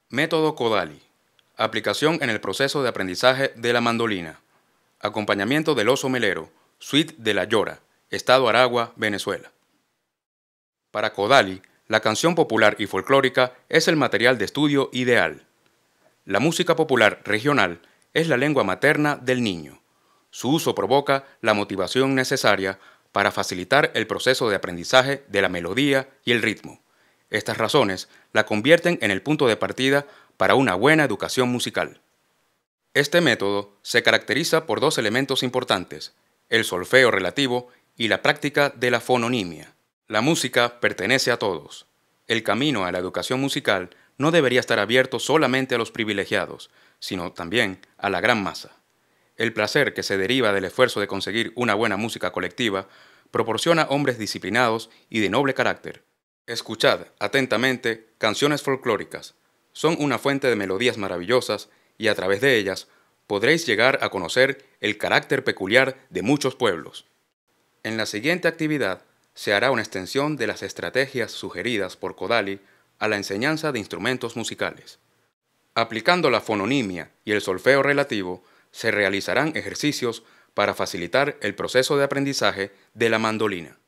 Método Kodali. Aplicación en el proceso de aprendizaje de la mandolina. Acompañamiento del oso melero, Suite de La Llora, Estado Aragua, Venezuela. Para Kodali, la canción popular y folclórica es el material de estudio ideal. La música popular regional es la lengua materna del niño. Su uso provoca la motivación necesaria para facilitar el proceso de aprendizaje de la melodía y el ritmo. Estas razones la convierten en el punto de partida para una buena educación musical. Este método se caracteriza por dos elementos importantes, el solfeo relativo y la práctica de la fononimia. La música pertenece a todos. El camino a la educación musical no debería estar abierto solamente a los privilegiados, sino también a la gran masa. El placer que se deriva del esfuerzo de conseguir una buena música colectiva proporciona hombres disciplinados y de noble carácter. Escuchad atentamente canciones folclóricas. Son una fuente de melodías maravillosas y a través de ellas podréis llegar a conocer el carácter peculiar de muchos pueblos. En la siguiente actividad se hará una extensión de las estrategias sugeridas por Kodali a la enseñanza de instrumentos musicales. Aplicando la fononimia y el solfeo relativo, se realizarán ejercicios para facilitar el proceso de aprendizaje de la mandolina.